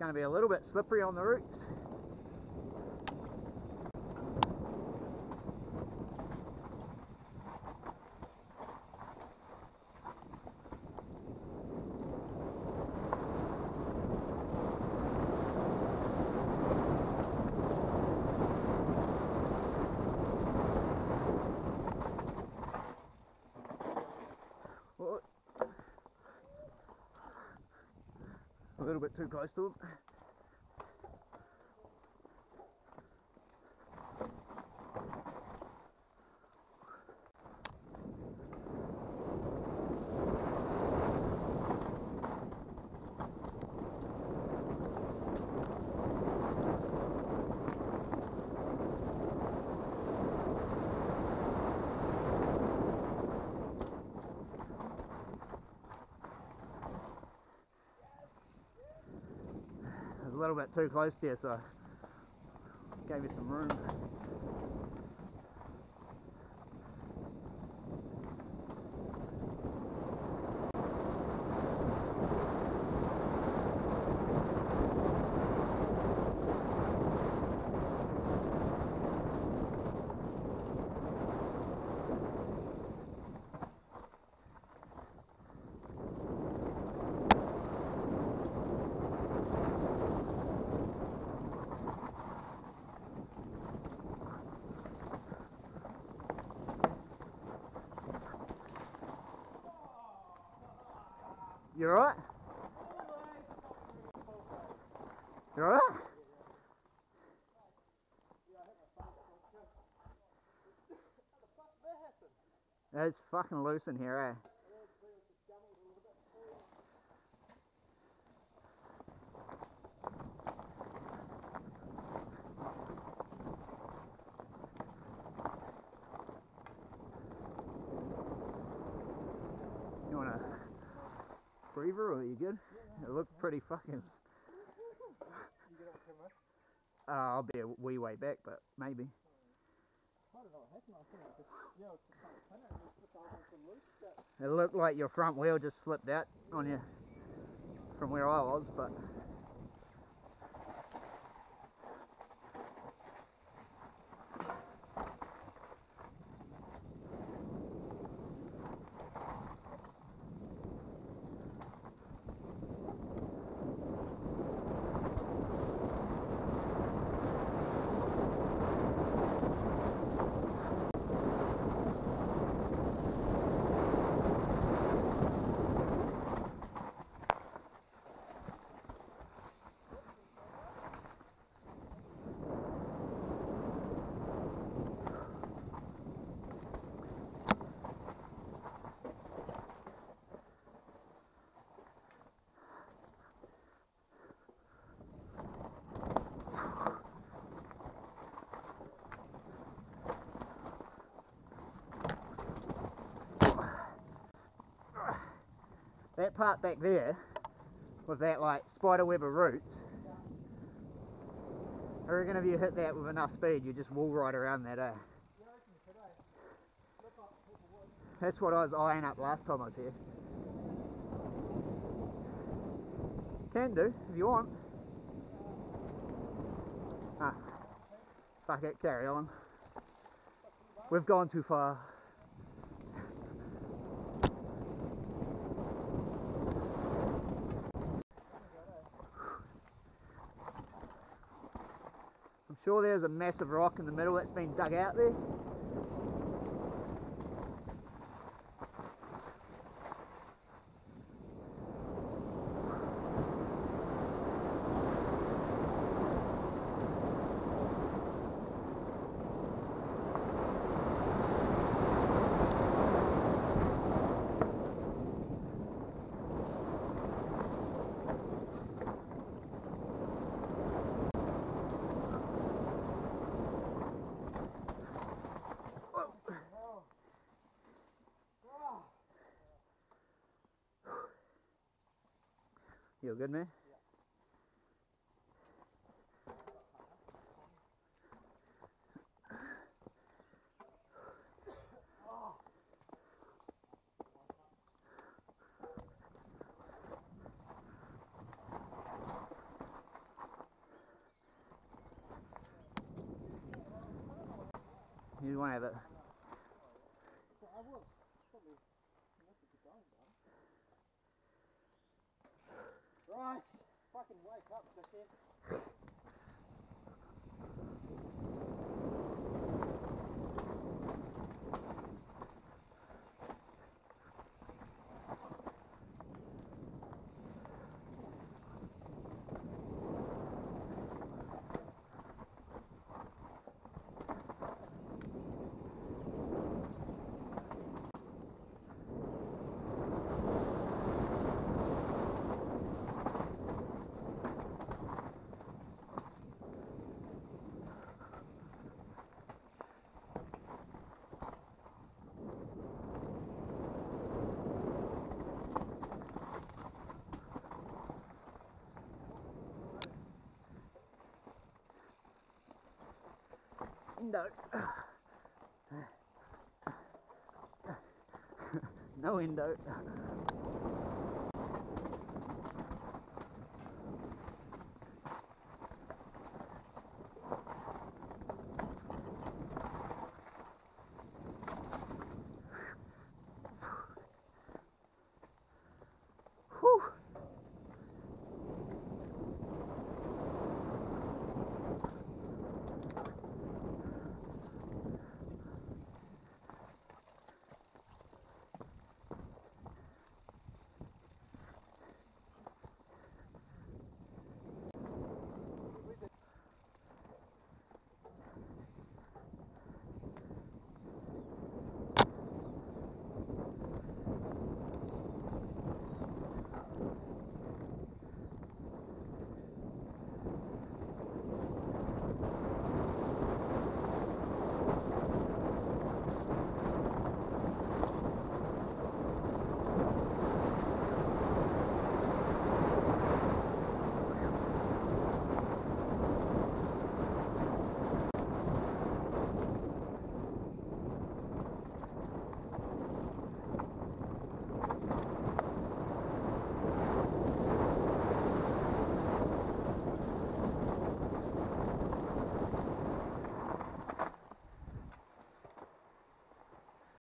going to be a little bit slippery on the roots. A little bit too close to them. A little bit too close to you, so I gave you some room. You alright? You alright? It's fucking loose in here, eh? You want a breather or are you good? It looked pretty fucking... I'll be a wee way back, but maybe. I don't know what happened. I think it just, you know, it's just like a and just flipped over some loose shit. It looked like your front wheel just slipped out on you from where I was, but... That part back there, with that like spiderweb of roots, I reckon if you hit that with enough speed, you just wall ride around that, eh? That's what I was eyeing up last time I was here. Can do, if you want. Ah, fuck it, carry on. We've gone too far. I'm sure there's a massive rock in the middle that's been dug out there. You good, man? we won't have it. I was probably enough to keep going, bud. Right, fucking wake up, dickhead. Indo. No Indo.